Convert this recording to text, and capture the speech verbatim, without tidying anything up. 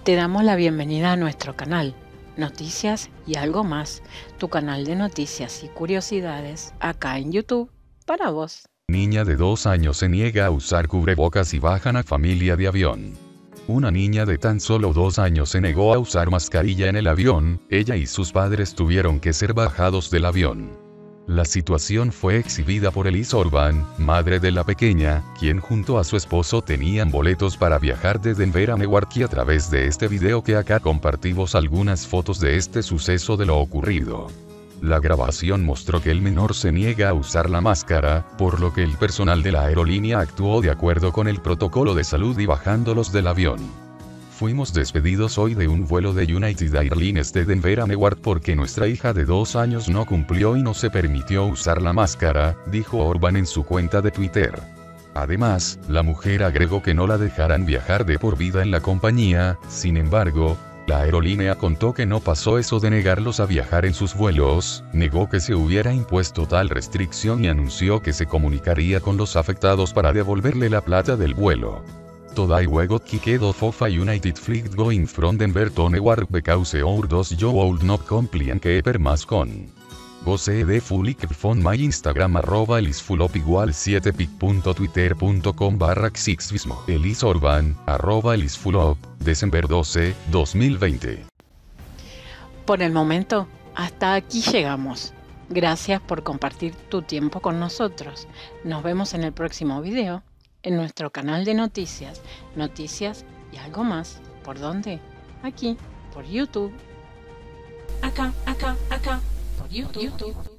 Te damos la bienvenida a nuestro canal, Noticias y algo más, tu canal de noticias y curiosidades acá en YouTube, para vos. Niña de dos años se niega a usar cubrebocas y bajan a familia de avión. Una niña de tan solo dos años se negó a usar mascarilla en el avión, ella y sus padres tuvieron que ser bajados del avión. La situación fue exhibida por Elise Orban, madre de la pequeña, quien junto a su esposo tenían boletos para viajar de Denver a Newark, y a través de este video que acá compartimos algunas fotos de este suceso de lo ocurrido. La grabación mostró que el menor se niega a usar la máscara, por lo que el personal de la aerolínea actuó de acuerdo con el protocolo de salud y bajándolos del avión. Fuimos despedidos hoy de un vuelo de United Airlines de Denver a Newark porque nuestra hija de dos años no cumplió y no se permitió usar la máscara, dijo Orban en su cuenta de Twitter. Además, la mujer agregó que no la dejarán viajar de por vida en la compañía. Sin embargo, la aerolínea contó que no pasó eso de negarlos a viajar en sus vuelos, negó que se hubiera impuesto tal restricción y anunció que se comunicaría con los afectados para devolverle la plata del vuelo. Today we got kicked off of a United flight going from Denver to Newark because our dos you would not comply and keep mask on. Go see the full on my Instagram arroba elisfulop igual siete pic punto twitter punto com barra xxvismo. Elise Orban, arroba elisfulop, diciembre doce, dos mil veinte. Por el momento, hasta aquí llegamos. Gracias por compartir tu tiempo con nosotros. Nos vemos en el próximo video, en nuestro canal de noticias, noticias y algo más. ¿Por dónde? Aquí, por YouTube. Acá, acá, acá, por YouTube.